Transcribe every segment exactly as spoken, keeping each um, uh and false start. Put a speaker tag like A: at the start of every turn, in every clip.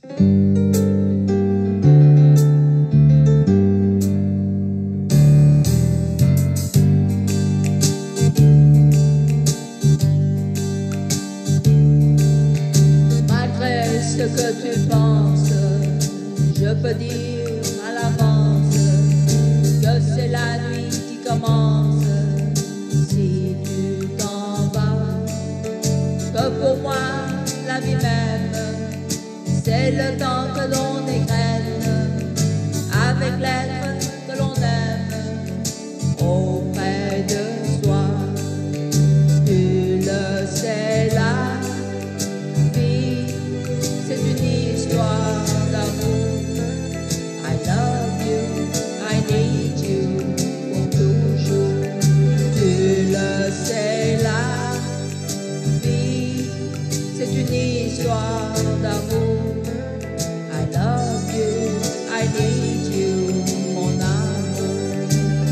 A: Malgré ce que tu penses, je peux dire à l'avance que c'est la nuit qui commence. Si tu t'en vas, que pour moi la vie même, c'est le temps que l'on égrène avec l'être que l'on aime auprès de soi. Tu le sais, la vie, c'est une histoire d'amour. I love you, I need you pour toujours. Tu le sais, la vie, c'est une histoire d'amour. I love you, I need you, mon amour.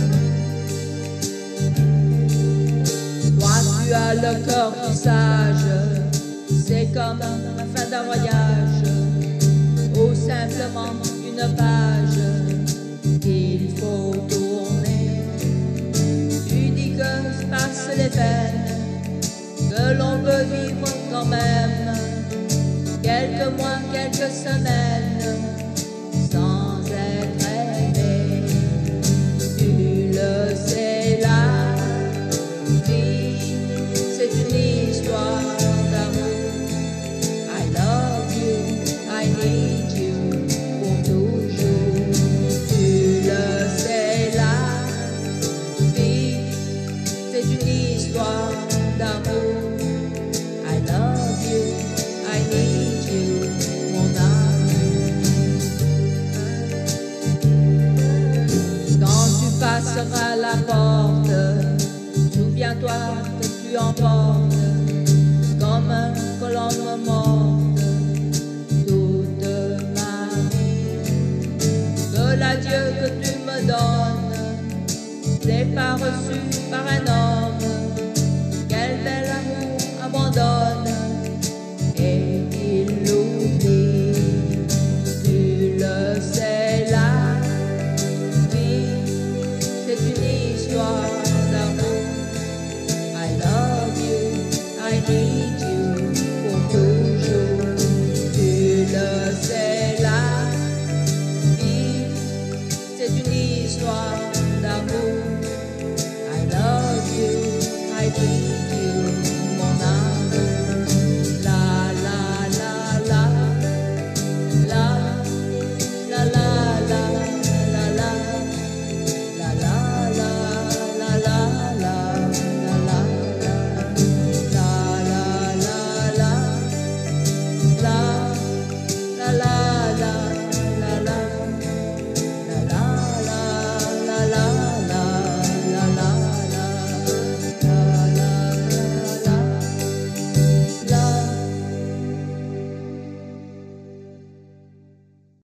A: Toi, tu as le cœur du sage, c'est comme la fin d'un voyage, ou simplement une page qu'il faut tourner. Tu dis que se passent les peines, que l'on peut vivre quand même quelques mois, quelques semaines sans être aimé. Tu le sais, la vie, c'est une histoire d'amour. I love you, I need you pour toujours. Tu le sais, la vie, c'est une histoire d'amour. I love you, I need you, mon amour. Quand tu passeras la porte, souviens-toi que tu emportes comme une colombe morte toute ma vie. Que l'adieu que tu me donnes n'est pas reçu par un homme. Quel bel amour abandonne et il l'oublie. Tu le sais, la vie, c'est une histoire d'amour. I love you, I need you pour toujours. Tu le sais, la vie, c'est une histoire d'amour. I love you, I need you, mon amour. La la la la, la la la la la la, la la la la la la, la la la la la la la la.